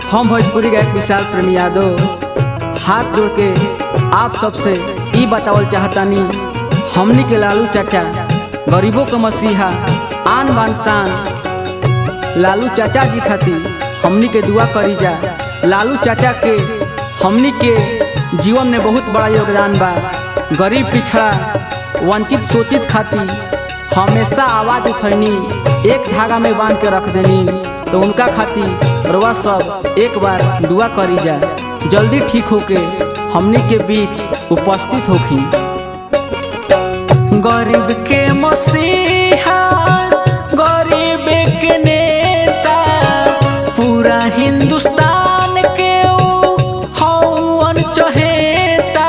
हम भोजपुरी गायक विशाल प्रेमी यादव हाथ जोड़ के आप सबसे ई बतावल चाहतानी, हमनी के लालू चाचा गरीबों का मसीहा आन बान शान। लालू चाचा जी खातिर हमनी के दुआ करी जा। लालू चाचा के हमनी के जीवन में बहुत बड़ा योगदान बा। गरीब पिछड़ा वंचित शोषित खातिर हमेशा आवाज़ उठैनी, एक धागा में बांध के रख देनी। तो उनका खातिर रउआ सब एक बार दुआ करी जा, जल्दी ठीक होके हमनी के बीच उपस्थित होखी। गरीब के मसीहा गरीब के नेता, पूरा हिंदुस्तान के हवन चहेता।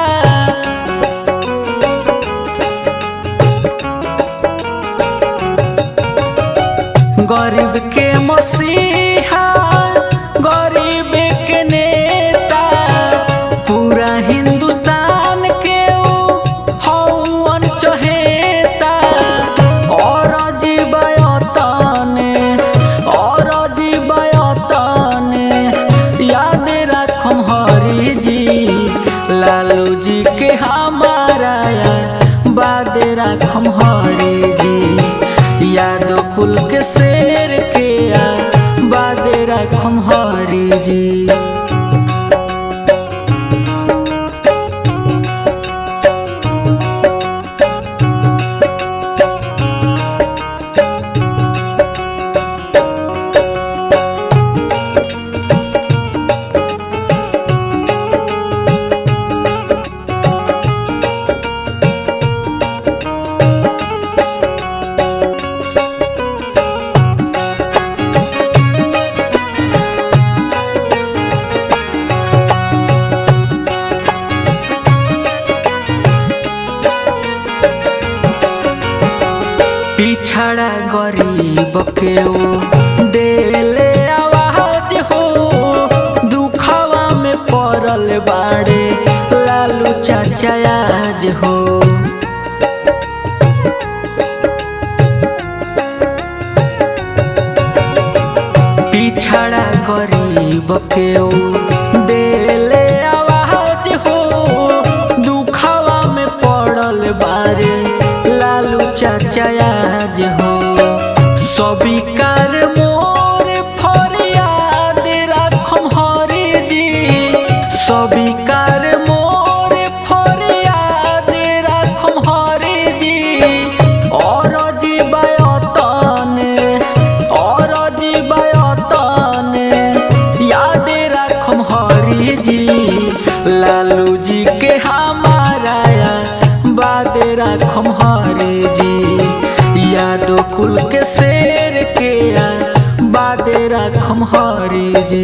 गरीब के मसीहा गरीब के नेता, पूरा हिंदुस्तान के हवन चहेता। और जीवयतन याद रखम हरि जी, लालू जी के हमारा बाद रखम हरि जी। यादव कुल के शेर के बाद रखम हरि जी। पिछड़ा गरीब के देले आवाज हो, दुखवा में पड़ल बाड़े लालू चाचा आज हो। पिछड़ा गरीब के देले आवाज हो, दुखवा में पड़ल बाड़े लालू चाचा आज हो। सभी कार मोर फरियाद रखम हरि जी, सभी कार मोर फरियाद रखम हरि जी। और जीवयतन याद रखम हरि जी, लालू जी के हमारा बाद रखम हरि जी। यादव कुल के शेर के बाद रखम हरि जी।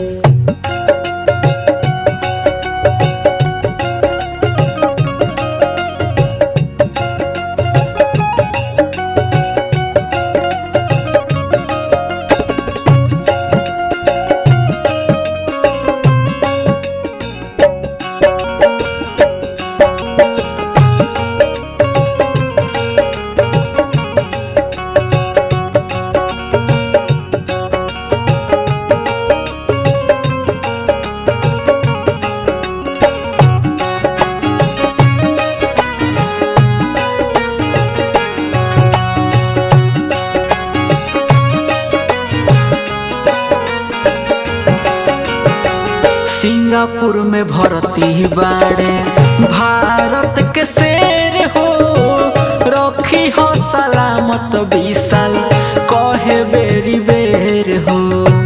सिंगापुर में भर्ती बाड़े भारत के शेर हो, रखी हो सलामत विशाल कहे बेरी बेर हो।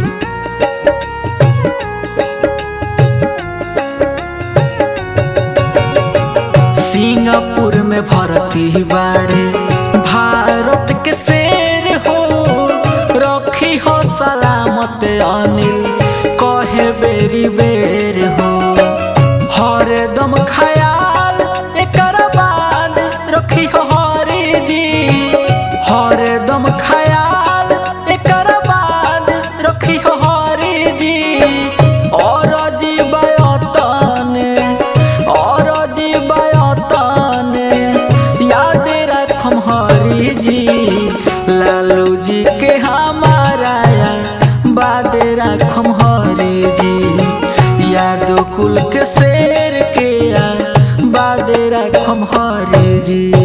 सिंगापुर में भर्ती बाड़े भारत के शेर हो, रखी हो सलामत अनिल कहे बेरी बेर हो। हरदम ख्याल एकर बाद रखी हो हरि जी, हरदम ख्याल एकर बाद रखी हो हरि जी। और जीवयतन याद रखम हरि जी, लालू जी के हमारा बाद रखम हरि जी। यादो कुल के शेर के बादे रखम हरे जी।